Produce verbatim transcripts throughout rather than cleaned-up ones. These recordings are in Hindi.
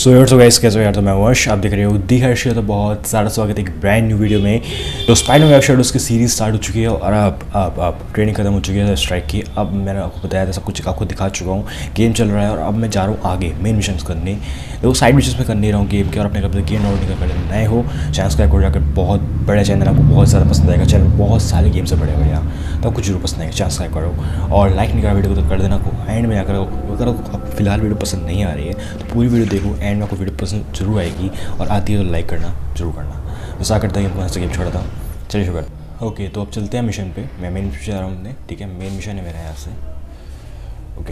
सो यार सो गाइस कैसे हो यार। तो मैं वश आप देख रहे हो दी हर्ष। तो बहुत सारा स्वागत है एक ब्रांड न्यू वीडियो में। तो स्पाइडरमैन वेब शर्ट उसकी सीरीज़ स्टार्ट हो चुकी है और अब अब अब ट्रेनिंग खत्म हो चुकी है स्ट्राइक की। अब मैंने आपको बताया था, सब कुछ आपको दिखा चुका हूँ। गेम चल रहा है और अब मैं जा रहा हूँ आगे मेन मिशन करने। तो साइड मिशन में कर नहीं रहा हूँ गेम के। और अपने कभी गेम डाउनलोड नहीं कर पहले नए हो चैनल सब्सक्राइब कर जाकर। बहुत बड़ा चैनल, आपको बहुत ज़्यादा पसंद आएगा। चैनल बहुत सारे गेम से बड़े बढ़िया, तो आपको जरूर पसंद आएगा। चैनल सब्सक्राइब करो और लाइक नहीं करा वीडियो को तो कर देना। एंड में आकर अगर आपको फिलहाल वीडियो पसंद नहीं आ रही है तो पूरी वीडियो देखो, एंड में आपको वीडियो पसंद जरूर आएगी। और आती है तो लाइक करना जरूर करना। तो सा करता है वहाँ से गेम छोड़ा था। चलिए शुरू करते। ओके तो अब चलते हैं मिशन पे। मैं मेन मिशन जा रहा हूँ। ठीक है, मेन मिशन है मेरा यहाँ से। ओके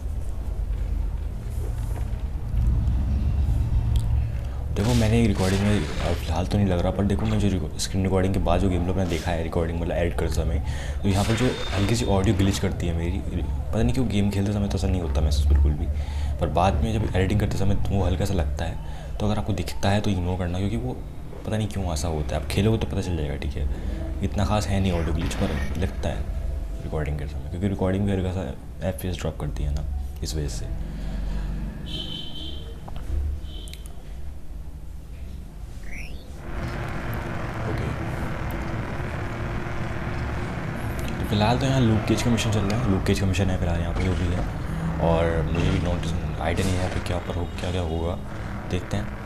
देखो, मैंने रिकॉर्डिंग में फिलहाल तो नहीं लग रहा, पर देखो मैं जो स्क्रीन रिकॉर्डिंग के बाद जो गेम लोग मैंने देखा है रिकॉर्डिंग मतलब एडिट करते समय, तो यहाँ पर जो हल्की सी ऑडियो ग्लिच करती है मेरी। पता नहीं क्यों, गेम खेलते समय तो ऐसा नहीं होता महसूस बिल्कुल भी, पर बाद में जब एडिटिंग करते समय तो वो हल्का सा लगता है। तो अगर आपको दिखता है तो इग्नोर करना, क्योंकि वो पता नहीं क्यों ऐसा होता है। आप खेलोगे तो पता चल जाएगा। ठीक है, इतना खास है नहीं ऑडियो ग्लिच, पर लगता है रिकॉर्डिंग के समय, क्योंकि रिकॉर्डिंग भी हल्का सा एफ पी एस ड्रॉप करती है ना, इस वजह से। फिलहाल तो यहाँ लूक केज का मिशन चल रहा है। लूक केज का मिशन है फिलहाल यहाँ पे जो भी है। और मुझे भी नोटिस आइडिया नहीं है कि क्या पर हो क्या क्या होगा, देखते हैं।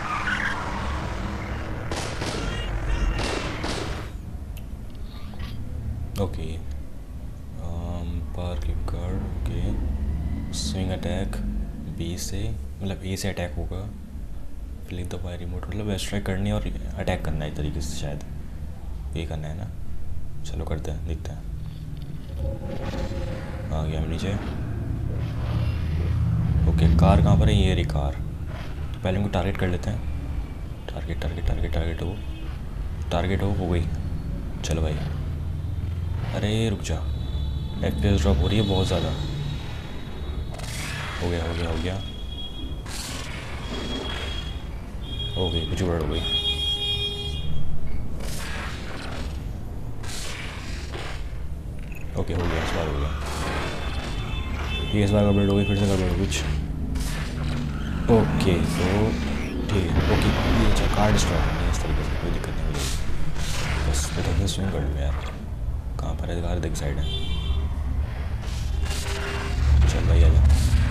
Okay parking card. Okay swing attack B से, मतलब ए से अटैक होगा। फ्लिक द फायर रिमोट, मतलब स्ट्राइक करनी और अटैक करना है एक तरीके से, शायद ये करना है ना। चलो करते हैं, देखते हैं। आ गया हम नीचे। ओके कार कहाँ पर है? ये रही कार। तो पहले उनको टारगेट कर लेते हैं। टारगेट टारगेट टारगेट टारगेट हो टारगेट हो हो गई। चलो भाई, अरे रुक जा, एफ पी एस ड्रॉप हो रही है बहुत ज़्यादा। हो गया हो गया हो गया हो गई, कुछ गड़बड़ हो गई। ओके हो गया, इस बार हो गया। ठीक है, इस बार गड़बड़ हो गई, फिर से गड़बड़ हो कुछ। ओके तो ठीक है। ओके ये अच्छा कार्ड स्टॉक नहीं है इस तरीके से, कोई दिक्कत नहीं हो जाएगी। बस तो ढंग से स्विंग कर लूँ यार। कहाँ पर है कार? देख साइड है। चल भाई आजा।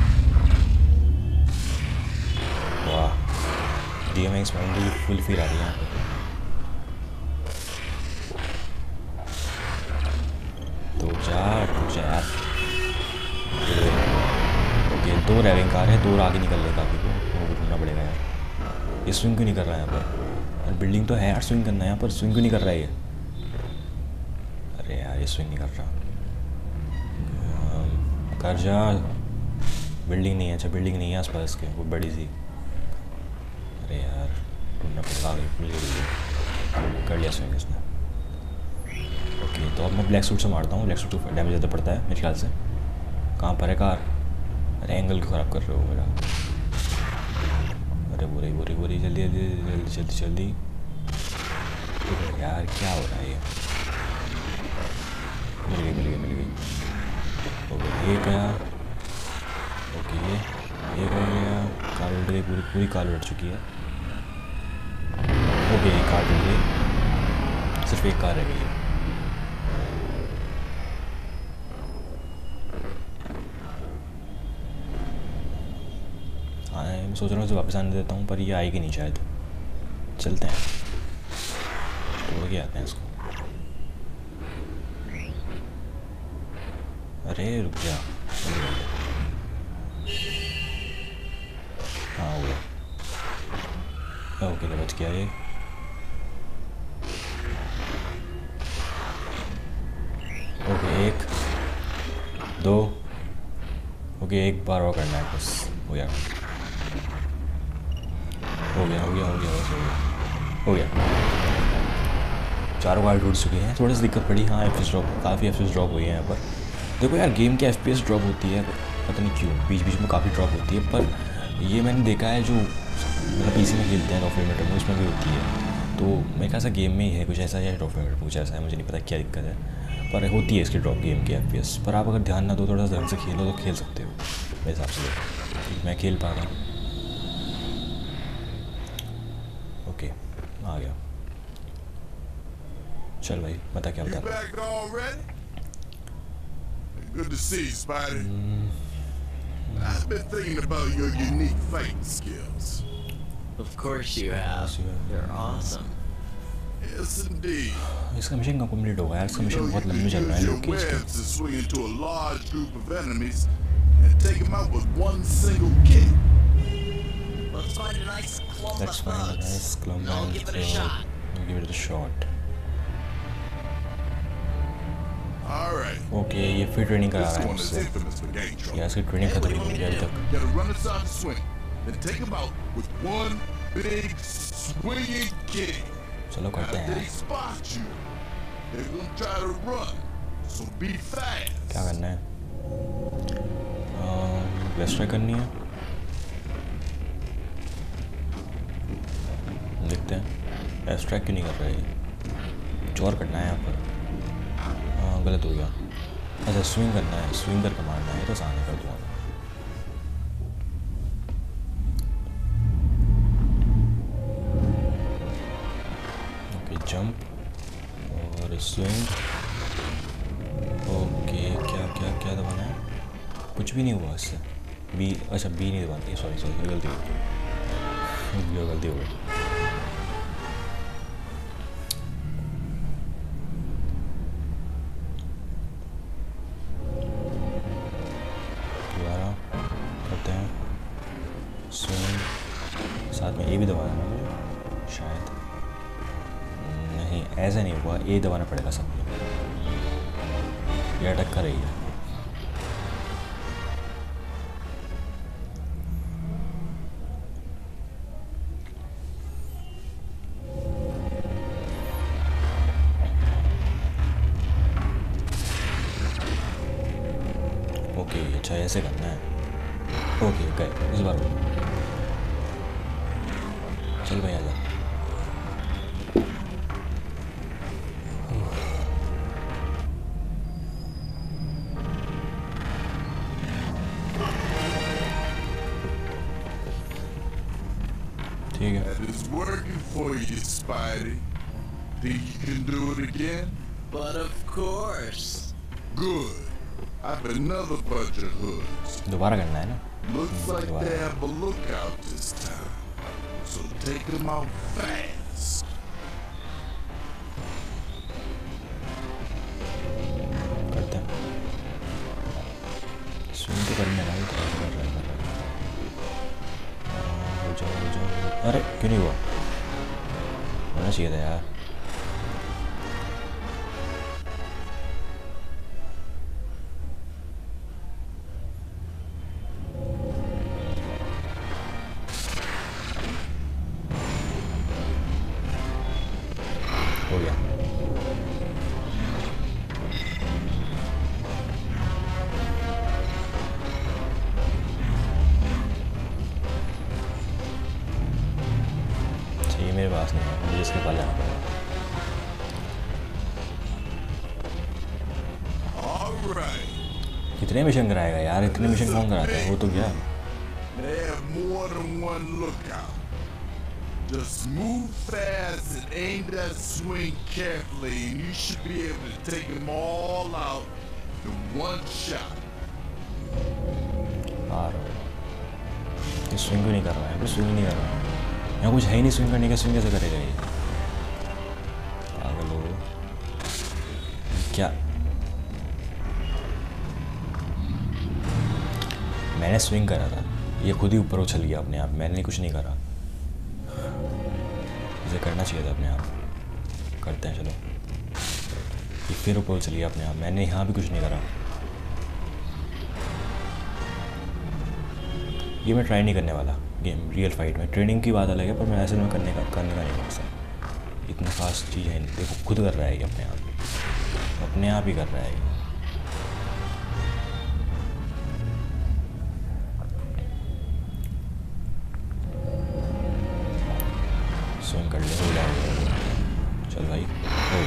वाह, D M X mind full feel आ रही है। तो जा तो जा यार। ओके दो ड्राइविंग कार है, दो आगे निकल रहे काफ़ी को, वो ढूंढना पड़ेगा यार। ये स्विंग क्यों नहीं कर रहा है यहाँ पर? यार बिल्डिंग तो है यार, स्विंग करना है यहाँ पर, स्विंग क्यों नहीं कर रहा है ये? अरे यार ये स्विंग नहीं कर रहा। कर जा। बिल्डिंग नहीं है, अच्छा बिल्डिंग नहीं है आस पास के, वो बड़ी सी। अरे यार ढूंढना पड़ेगा आगे, मिल गई। कर लिया स्विंग इसने। ओके तो अब मैं ब्लैक सूट से मारता हूँ। ब्लैक सूट को डैमेज ज़्यादा पड़ता है मेरे ख्याल से। कहाँ पर है कार? अरे एंगल को ख़राब कर रहे हो मेरा। अरे बुरी बुरी बुरी, जल्दी जल्दी जल्दी जल्दी जल्दी। यार क्या हो रहा है ये? मिल गई मिल गई मिल गई। ओके ये गया। ओके ये हो गया। कार उल्ट गई, पूरी पूरी कार उल्ट चुकी है। ओके ये कार उल्ट गई, सिर्फ एक कार रह गई है। हाँ मैं सोच रहा हूँ इसे वापस आने देता हूँ, पर ये आएगी नहीं शायद। चलते हैं, तोड़ के आते हैं इसको। अरे रुक जा। हाँ हो गया। ओके तो बच गया ये। ओके एक दो। ओके एक बार और करना है बस, हो गया हो गया हो गया हो गया बस हो गया हो गया। चारों कार टूट चुकी हैं। थोड़ी सी दिक्कत पड़ी हाँ, एफ पी एस ड्रॉप, काफ़ी एफ पी एस ड्रॉप हुई है यहाँ पर। देखो यार गेम की एफ पी एस ड्रॉप होती है, पता नहीं क्यों बीच बीच में काफ़ी ड्रॉप होती है। पर ये मैंने देखा है जो मतलब पी सी में खेलते हैं रॉफ मीटर में, उसमें भी होती है। तो मेरे ख्याल से गेम में ही है कुछ ऐसा, या रॉफ मीटर कुछ ऐसा है, मुझे नहीं पता क्या दिक्कत है, पर होती है इसकी ड्रॉप गेम की एफ पी एस। पर आप अगर ध्यान ना दो, थोड़ा सा ढंग से खेलो तो खेल सकते हो मेरे हिसाब से। मैं खेल पा रहा हूँ। आ गया। चल भाई बता क्या बता रहा। Good to see you, Spidey. I've been thinking about your unique fighting skills. Of course you have. They're awesome. Yes, indeed. इसका मिशन कंप्लीट होगा यार। इसका You मिशन know बहुत you लंबी can चल रहा है use लोग your केज के। webs to swing into a large group of enemies and take them out with one single kick. Let's find a nice clump Let's of find a bugs. nice clump I'll and give it a uh, shot. we'll give it a shot. All right. Okay ये फिर ट्रेनिंग करा This रहा है one is मुझसे। infamous for gang trouble. यार इसकी ट्रेनिंग खत्म नहीं हुई अभी तक। Gotta run inside the swing, then take them out with one big swinging kick. चलो करते After हैं। they spot you, they're gonna try to run, so be fast. क्या करना है? लेट्स ट्राई करनी है। देखते हैं लेट्स ट्राई क्यों नहीं कर रहा है ये। कुछ और करना है यहाँ पर। हाँ गलत हो गया। अच्छा स्विंग करना है, स्विंग करके मारना है तो आसानी कर दूँगा। ओके जंप और स्विंग। ओके क्या क्या क्या दबाना है? कुछ भी नहीं हुआ इससे। बी अच्छा बी नहीं दबाती। सॉरी सॉरी गलती हो गई गलती हो गई। दोबारा करते हैं स्विंग। साथ में ए भी दबाना है मुझे शायद। नहीं ऐसा नहीं हुआ। ए दबाना पड़ेगा सब में। ये अटक कर रही है। ओके अच्छा ऐसे करना है। ओके गए इस बार। चल भाई आजा। ठीक है। That is working for you, Spidey. Think you can do it again? But of course. Good. I've another bunch of hoods. दोबारा करना है ना? Looks like दोबारा। they have a lookout this time. So take them out fast. करते हैं। स्विंग तो करने वाला ही था। कर रहा है कर रहा है। हो जाओ हो जाओ। अरे क्यों नहीं हुआ? होना चाहिए था यार। हो गया। चाहिए मेरे पास नहीं है। मुझे इसके पास जाना पड़ेगा। All right. कितने मिशन कराएगा यार? इतने मिशन कौन कराता है? वो तो क्या। They have more than one lookout. Just move fast and aim that swing carefully, and you should be able to take them all out in one shot. आ रहा हूँ। ये स्विंग भी नहीं कर रहा है। कुछ स्विंग नहीं कर रहा है। यहाँ कुछ है ही नहीं स्विंग करने का। स्विंग कैसे करेगा ये? पागल हो क्या? मैंने स्विंग करा था। ये खुद ही ऊपर उछल गया अपने आप। मैंने कुछ नहीं करा। इसे करना चाहिए था अपने आप। करते हैं चलो। ये फिर ऊपर उछल गया अपने आप। मैंने यहाँ भी कुछ नहीं करा। ये मैं ट्राई नहीं करने वाला गेम रियल फाइट में। ट्रेनिंग की बात अलग है पर मैं ऐसे में करने का करने का नहीं बस। इतना खास चीज़ है नहीं। देखो खुद कर रहा है ये अपने आप। अपने आप ही कर रहा है ये। स्विंग कर ले हो जाएगा। चल भाई हो।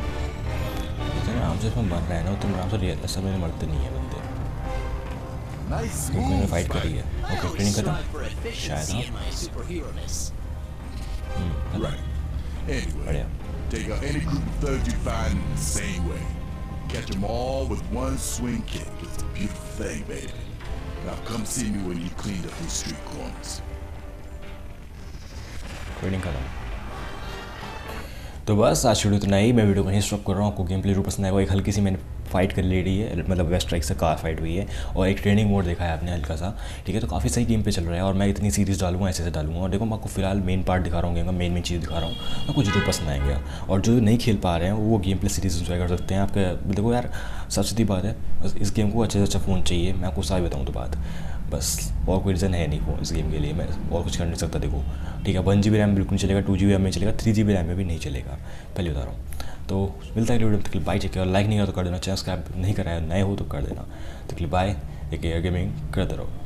जितने आराम से इसमें बन रहे हैं ना उतने आराम से रियल असल में मरते नहीं है बंदे। Nice मैंने move, फाइट करी है. I okay always training strive for खत्म शायद. efficiency हाँ in my superhero-ness. Right. Anyway, बढ़िया. take out any group of thugs you find in the same way. Catch them all with one swing kick. It's a beautiful thing, baby. Now come see me when you cleaned up these street corners. Training खत्म. तो बस आज वीडियो इतना ही. मैं वीडियो को यहीं स्टॉप कर रहा हूँ. आपको गेम प्ले पसंद आएगा. एक हल्की सी मैंने फाइट कर ले रही है, मतलब वेस्ट स्ट्राइक से कार फाइट हुई है और एक ट्रेनिंग मोड देखा है आपने हल्का सा. ठीक है, तो काफ़ी सही गेम पे चल रहा है और मैं इतनी सीरीज़ डालूंगा ऐसे ऐसे डालूंगा. और देखो मैं आपको फिलहाल मेन पार्ट दिखा रहा हूँ, गेम का मेन मेन चीज़ दिखा रहा हूँ. आपको जरूर पसंद आएंगे. और जो नहीं खेल पा रहे हैं वो गेम प्ले सीरीज़ इन्जॉय कर सकते हैं. आपके देखो यार, सबसे सीधी बात है, इस गेम को अच्छे से अच्छा फ़ोन चाहिए. मैं आपको सारी बताऊँ तो बात बस, और कोई रीज़न है नहीं वो इस गेम के लिए. मैं और कुछ कर नहीं सकता. देखो ठीक है, वन जी बी रैम बिल्कुल नहीं चलेगा, टू जी बी रैम में चलेगा, थ्री जी बी रैम में भी नहीं चलेगा. पहले बता रहा हूँ. तो मिलता है अगले वीडियो में. बाय. चेक और लाइक नहीं करा तो कर देना. चैनल सब्सक्राइब नहीं कराया नए हो तो कर देना. तो बाय. एक एयर गेमिंग करते रहो.